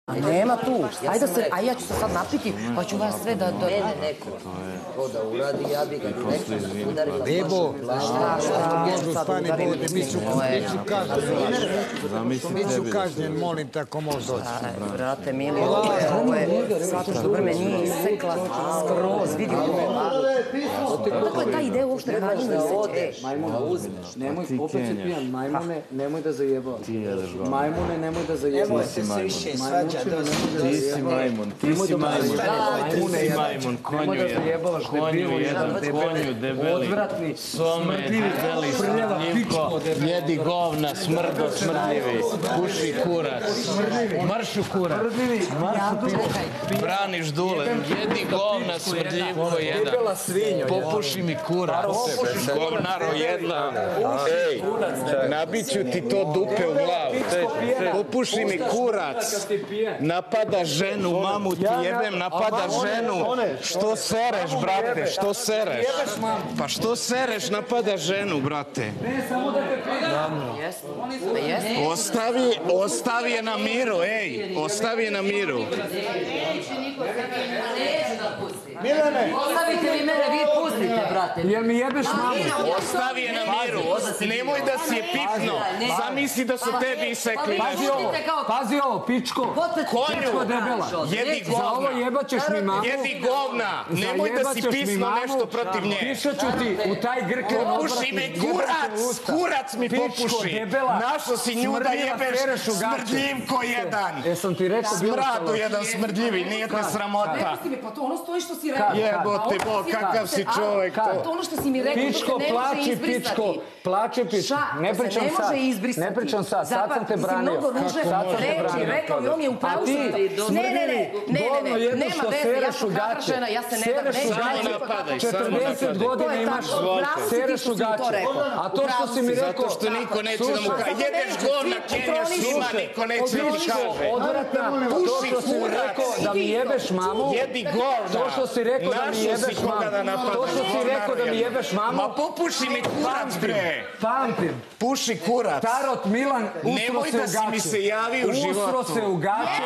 Nema tu. Ajde se, a ja ću se sad napiti, pa ću vas sve da... Mene neko ko da uradi, ja bi ga direktno udarila. Bebo, Božu stani, bode, bit ću kažnjen, molim te ako možeš doći. Brate, mili, ovo je svato što vreme nije isekla skroz, vidi ovo. Kako je ta ideja uopšte hranjena iseći? Majmuna uzmeš. Nemoj, opet si pijan, majmune, nemoj da zajebavaš. Majmune, nemoj da zajebavaš. Nemoj se više svađati. Ti si majmun, ti si majmun, ti si majmun, konju jedan, konju debeli, some, debeli, smrdljivko, jedi govna, smrdo, smrdljivi, puši kurac, maršu kurac, braniš dule, jedi govna, smrdljivko jedan, popuši mi kurac, govnaro jedna, ej, nabit ću ti to dupe u glavu, popuši mi kurac, napada ženu, mamu ti jebem, napada ženu. Što sereš, brate, što sereš? Pa što sereš, napada ženu, brate? Ne, samo da te pijan. Ostavi je na miru, ej, ostavi je na miru. Milane! Ostavite vi mene, vi pustite, brate. Jel mi jebeš mamu? Ostavi je na miru, nemoj da si je pipno, zamisli da su tebi isekli nešto. Pazi ovo, pičko. Pičko debela. Jedi Za ovo govna, jebaćeš mi mamu. jedi govna, nemoj da si pisno nešto protiv nje. Pišat ću ti u taj grkljen Popuši mi kurac mi popuši. Našo si nju da jebeš smrdljivko jedan. Jesam ti rekao bilo što Smradu jedan smrdljivi, nije te sramota. Reci mi, pa to ono stoji što si rekao. Jebote Bog, kakav si čovjek to. To ono što si mi rekao, to Pičko, se ne može plači, izbrisati. pičko, plači, pičko. Ne pričam sad, ne pričam sad sam te branio. Sad sam te branio. Rekao i on je u pravu. Ne, nema veze, ja sam hrabršena, ja se ne dam, neću. 40 godina imaš, sereš u gaće. A to što si mi rekao... Zato što niko neće da mu kaže. Jedeš govna, Kenja svima, niko neće da mu kaže. Odvratna, to što si mi rekao da mi jebeš mamu. Jedi govna. To što si rekao da mi jebeš mamu. To što si rekao da mi jebeš mamu. Ma popuši mi kurac, bre. Pamtim. Puši kurac. Tarot Milan usro se u gaće. Nemoj da si mi se javi u životu. Usro se u gaće.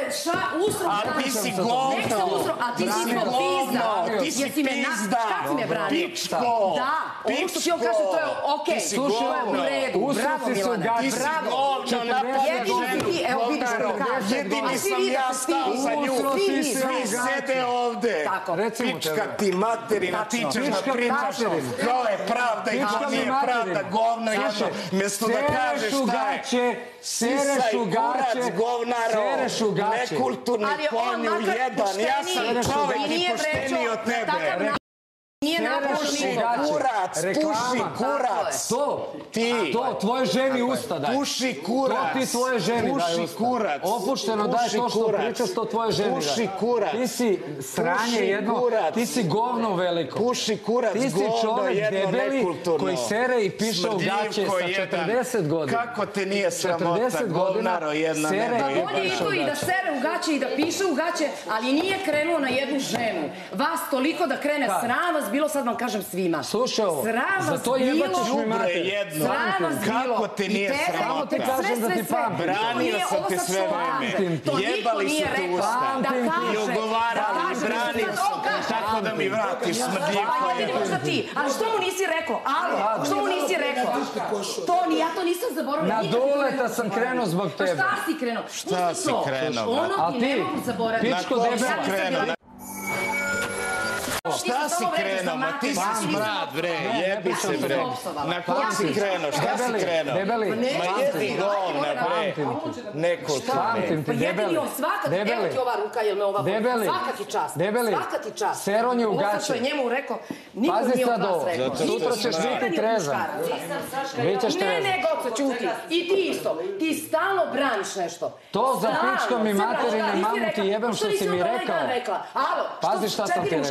A ti si govno. A ti si pizda. Ti si pizda. Šta si me branio? Pičko. Da, ovo što ti on kaže, to je okej. Slušaj, u redu. usro si se u gaće. Ti si govno, napadaš ženu. Evo vidiš što kaže. Jedini sam ja stao za nju. Svi sede ovde. Pička ti materina, ti ćeš da pričaš. To je pravda i to nije pravda. Govno jedno. Mjesto da kažeš šta je. Sisaj kurac, govnaro, nekulturni konju jedan. Ja sam čovek i pošteniji od tebe. Nije Puši kurac, puši kurac. To tvoje ženi usta daj. Puši kurac. To ti tvoje ženi daj usta. Kurac. Opušteno daj to što pričaš, to tvoje ženi daj. Puši kurac. Ti si sranje jedno, ti si govno veliko. Puši kurac, ti si čovek debeli koji sere i piše u gaće sa 40 godina. Kako te nije sramota, govnaro jedna nedojedna. On je i to i da sere u gaće i da piše u gaće, ali nije krenuo na jednu ženu. Vas toliko da krene sram vas bilo, sad vam kažem svima. Slušaj ovo, za to jebaćeš mi mater. Sram vas bilo. Kako te nije sramota? Sve. Branio sam te sve vreme. Jebali su te usta. I ogovarali, branio sam te tako da mi vratiš smrdljivko jedan. Ali što mu nisi rekao? Alo, što mu nisi rekao? To ni ja to nisam zaboravila. Na doleta sam krenuo zbog tebe. Šta si krenuo? Šta si krenuo? Ono ti ne mogu zaboraviti. Pičko debela. Šta si krenuo? Ma ti si smrad, bre, jebi se, bre. Na kog si krenuo? Šta si krenuo? Debeli. Ma jedi govna, bre. Pamtim ti, debeli. Jedini on svaka, evo ti ova ruka, jel me ova Debeli. svaka ti čast. Debeli. Svaka ti čast. Seron je u Ovo gaće. sad što je njemu rekao, niko Pazi nije sad od vas ovo. rekao. Sutra ćeš biti trezan. Bićeš trezan. Ne, Goco, čuti. I ti isto. Ti stalno braniš nešto. To za pičkom i materine mamu ti jebem što si mi rekao. Alo, Pazi šta sam ti rekao.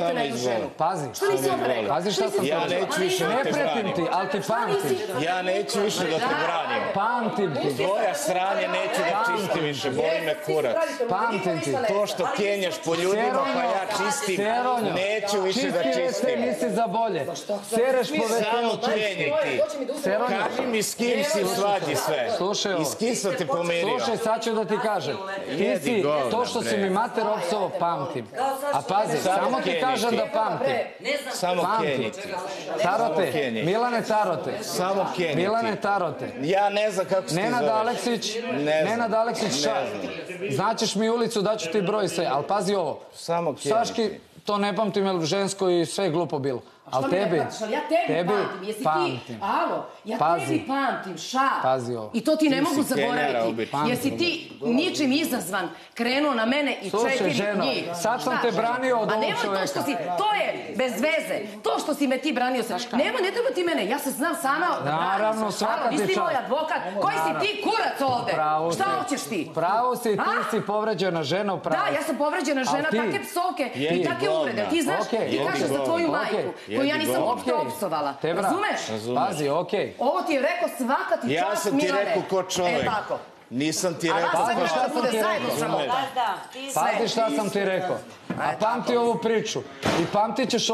te ne ženu? Pazi. Što nisi onda rekla? Pazi šta sam Ja neću više da te Ne pretim ti, ali ti pamtim. Ja neću više da te branim. Pamtim ti. Tvoja sranje neću da čistim više, boli me kurac. Pamtim ti. To što kenjaš po ljudima pa ja čistim, neću više da čisti čistim. misli za bolje. Sereš po Samo WC-u kenji ti. Kaži mi s kim si u svađi sve. Slušaj ovo. I s kim sam te pomirio. Slušaj, sad ću da ti kažem. Ti Jedi si, govna, to što si bre. mi mater opsovao, pamtim. A pazi, samo ti kažem da pamtim. Samo kenji ti. Tarote, Kenji. Milane Tarote. Samo kenji Milane ti. Tarote. Ja ne znam kako se ti Nenad zoveš. Aleksić, Ne znam. Nenad Aleksić Šar. Znaćeš mi ulicu, daću ti broj sve, ali pazi ovo. Samo kenji Saški, ti. to ne pamtim, jer žensko i sve je glupo bilo. Ali tebi, Ja tebi pamtim, jesi ti, pamtim. alo, ja tebi pamtim, Pazi ovo. I to ti ne Ti mogu si kenjara, zaboraviti. obično. Jesi ti ničim izazvan krenuo na mene i Slušaj, 4 ženo, njih. sad sam Šta, te ženo? branio od A ovog nemoj čoveka. to što si, to je bez veze. To što si me ti branio se. Nemoj, ne treba ti mene, ja se znam sama da branim. Naravno, svaka Alo, ti nisi čast. moj advokat. Koji si ti kurac ovde? Pravo Šta si. hoćeš ti? Pravo si, ti A? si povređena žena u pravu. Da, ja sam povređena žena, Ali ti- takve psovke i Jedi takve govna. uvrede. Ti znaš, Okej, ti jedi kažeš za govna. tvoju Okej. majku, koju ja Jedi nisam govna. uopšte opsovala. Tebra, Razumeš? pazi, okej. Ovo ti je rekao svaka ti Ja čast, sam ti Milane. rekao ko čovek. E tako. Nisam ti A rekao vas sve ko šta sam bude ti zajedno rekao? sramota. Pazi šta sam ti rekao. A pamti ovu priču. I pamtit ćeš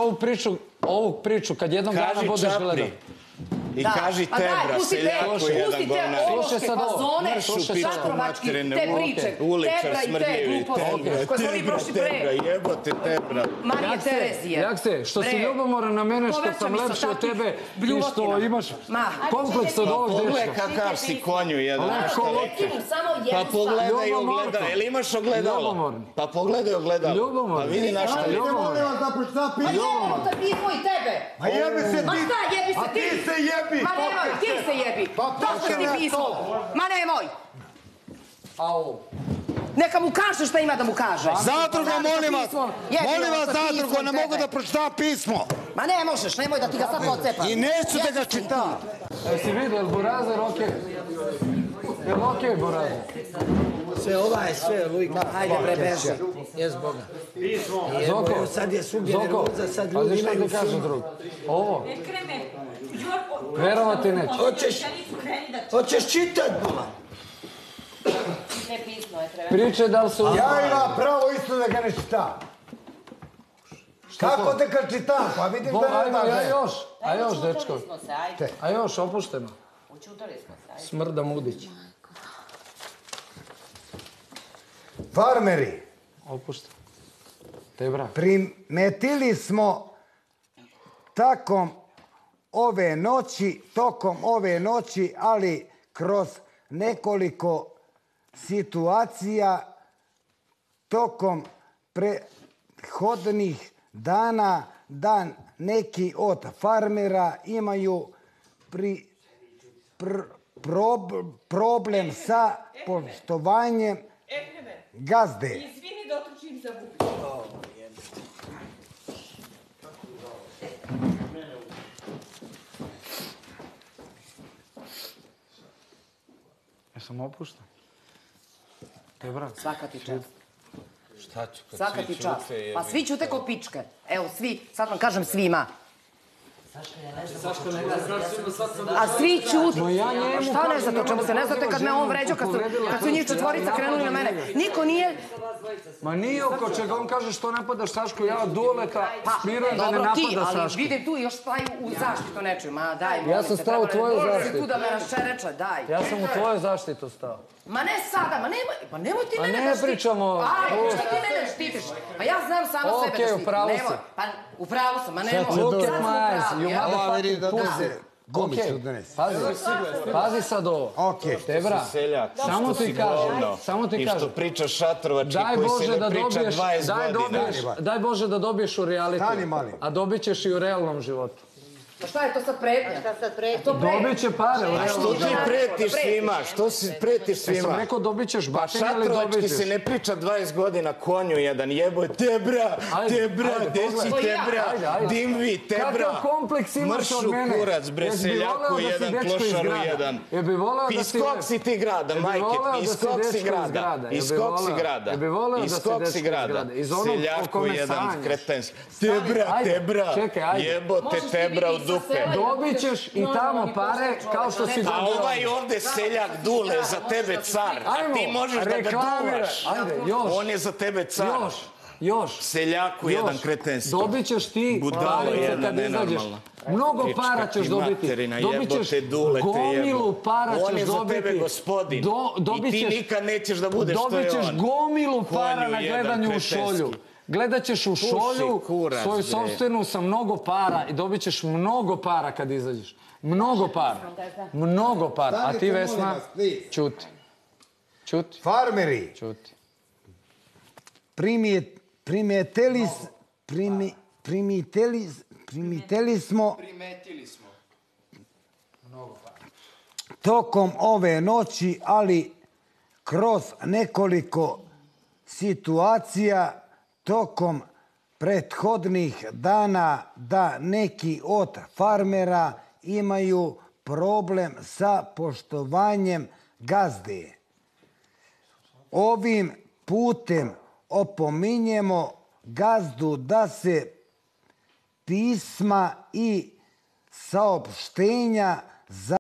ovu priču kad jednog dana Kaži budeš čapri. gledao. I Da. kaži A daj, tebra, pusti seljaku te, jedan pusti te govnar. ološke Slušaj sad ovo. fazone, Mršu pičku šatrovački, materine, te ok. priče, Uličar tebra i te smrdljivi, gluposti tebra, koje smo mi prošli pre. jebote tebra. Marije Terezije. Jak se, što si Bre, ljubomoran na mene, što poveća sam mi sa lepši od takvih tebe i što bljuvotina. imaš Ma. kompleks od ovog Pogledaj dečka. kakav si konju jedan. Lep šta ko rekao. Prekinim samo jednu Pa stvar. pogledaj Ljubomorno. ogledalo. Jel imaš ogledalo? Ljubomorno. Pa pogledaj ogledalo. Ljubomorno. Pa vidi našto je. Molim vas da pročitam Ma pismo. jebom te pismo i tebe. Ma jebi se Ma ti. šta jebi se A ti se jebi. Ma nemoj, ti se jebi. Pa To što ti počne pismo. to. Ma nemoj. Au. Neka mu kaže šta ima da mu kaže. Zadruga, Zašto molim vas. pismo? Jebi Molim ovo vas, sa zadrugo, pismom ne mogu tebe. da pročitam pismo. Ma ne možeš, nemoj da ti ga sad pocepam. I neću da ga čitam. Jesi vidio, jel Burazer okej? Jel okej, Burazer? Sve, ova je sve, Lujka. Ajde bre, beži. Jes Boga. Zoko, Sad je svugdje Zoko, nervoza, sad pazi ljudi šta imaju ti kaže film. drug. Ovo, Kreme, Đorko, verovati neće. Hoćeš čitat, Bola? ne pismo je treba. Priče da li su... Ja imam pravo isto da ga ne čitam. Kako da ga čitam? Pa vidim da ne Ajmo, da. a još, dečko. Učutali smo se, ajde. A još, opušteno. Učutali smo se, ajde. Smrda Mudić. Farmeri, Opušteno. Tebra. primetili smo tokom ove noći, ali kroz nekoliko situacija tokom prethodnih dana da neki od farmera imaju problem sa poštovanjem gazde. Izvini, dotrčim za bubu. Jesam opušten? Tebra. Svaka ti čast. Šta ću kad Svaka svi ti čast. ćute, Pa svi ćute ko pičke. Evo, svi. Sad vam kažem svima. A svi ćute. ja njemu Šta ne kažem, znate o čemu se ne nemoj znate kad me on vređao, kad su njih četvorica krenuli na mene. Niko nije... Ma nije oko čega, on kaže što napadaš Sašku, ja od Duleta smirujem da ne Dobro ti, napada ali Sašku. vidim tu još staju u zaštitu nečiju. Ma daj, molim Ja sam te, stao u trebalo je tvoju doći zaštitu. tu da me raščereče, daj. Ja sam u tvoju zaštitu stao. Ma ne sada, ma nemoj ti Pa mene ne da štitiš. pričamo. Aj, šta ti mene štitiš? Pa ja znam sama sebe da Okej, štitim. upravo si. Nemoj. Pa upravo sam, ma nemoj. Look Sad at smo my eyes, pravi, you jel? Ova vidi da motherfucking donese pussy. gumicu Okej, donese. pazi sad ovo. Okej. Tebra, Seljak, samo što si ti kažem, govno. samo ti I što kažem. pričaš šatrovački Daj koji se Bože da ne priča dobiješ, 20 godina. daj Bože da dobiješ u realitiju. Stani, mali. A dobit ćeš i u realnom životu. Ma šta je to sad pretnja? Šta sad preti? Dobit će pare. A što ti pretiš svima? Što si pretiš Sam svima? rekao dobit ćeš Pa batinje ili šatrovački dobit se ćeš. ne priča 20 godina konju jedan, jeboj tebra, deci tebra, dimvi, tebra. Kakav kompleks imaš od mene? Mršu kurac, bre, Jesi bi seljaku voleo da si jedan, dečko iz klošaru grada? jedan. Jel bi voleo da Iz si... kog si ti grada, Jel bi majke? voleo da Iz si kog si dečko iz grada? grada? Iz Jel bi kog si voleo? grada? Jel bi voleo da Iz si kog dečko si iz grada? grada? Iz onog o Seljaku kome jedan, sanjaš. kretenski. Tebra, Ajde, tebra, čekaj, ajde. jebote tebra u dupe. Dobit ćeš i tamo pare kao što si A dobio. ovaj ovde seljak Dule za tebe car, a ti možeš da ga duvaš. Ajde, još. On je za tebe car. Još. Seljaku jedan kretenski. Dobit ćeš ti Budalo parice jedna kad izađeš. nenormalna. Mnogo Pička para ćeš ti dobiti. materina, Dobit ćeš jebote, Dule te gomilu jebo. para ćeš dobiti. On je za tebe gospodin. I ti nikad nećeš da budeš što je Dobit ćeš on. gomilu para Konju na jedan gledanju u kretenski. šolju. Gledat ćeš u šolju kurac, svoju bre. sopstvenu sa mnogo para i dobit ćeš mnogo para kad izađeš. Mnogo para. Mnogo para. A ti, Stanite, Vesna, molim vas, please. čuti. Čuti. Farmeri, Čuti. primetili smo tokom ove noći, ali kroz nekoliko situacija tokom prethodnih dana da neki od farmera imaju problem sa poštovanjem gazde. Ovim putem opominjemo gazdu da se pisma i saopštenja za